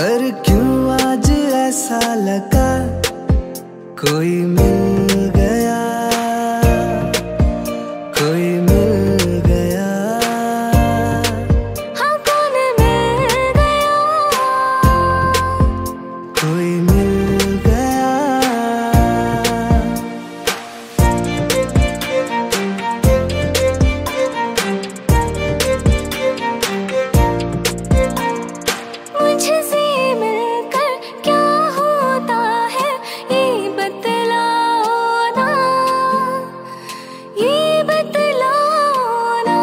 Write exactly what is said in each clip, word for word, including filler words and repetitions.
पर क्यों आज ऐसा लगा कोई मिल गया, कोई मिल गया। हाँ कौन मिल गया, कोई मिल गया। मुझसे मिलकर क्या होता है ये बतलाओ ना, ये बतलाओ ना।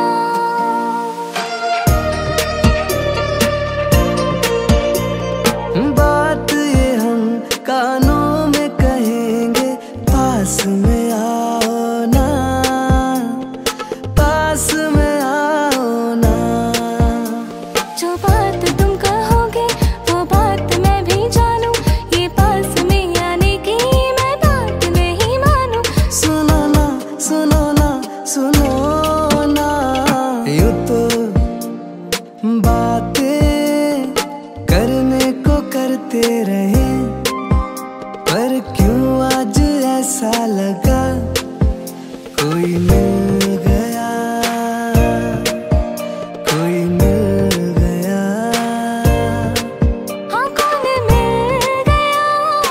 बात ये हम कानों में कहेंगे, पास में आओ ना, पास में आओ ना। जो बात तुम कहोगे वो बात मैं भी जानूं, ये पास में आने की मैं बात नहीं मानूं। सुनो ना, सुनो ना, सुनो ना, यूं तो बातें करने को करते रहे, पर क्यों आज ऐसा लगा कोई मिल गया, कोई मिल गया। हाँ कौन मिल गया,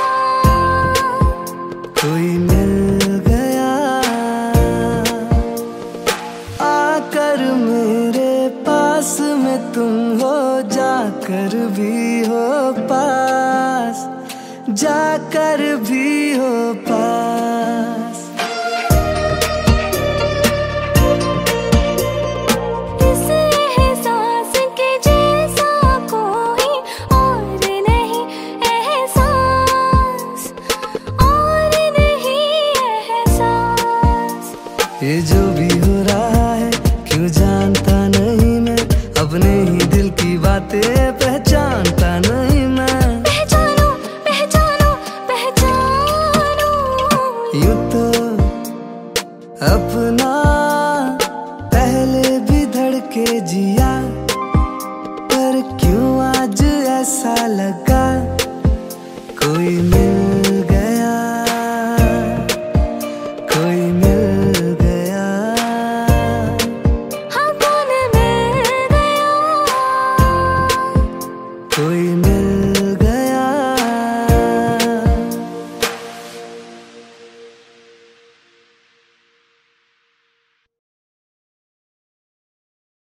कोई मिल गया। आकर मेरे पास में तुम हो, जाकर भी हो पास, जाकर भी हो पास। इस एहसास के जैसा कोई और नहीं एहसास, और नहीं एहसास। ये जो भी हो रहा है क्यों जानता नहीं मैं, अपने ही दिल की बातें पहचानता नहीं मैं। पहचानो पहचानो पहचानो, यूं तो अपना पहले भी धड़के जिया, पर क्यों आज ऐसा लगा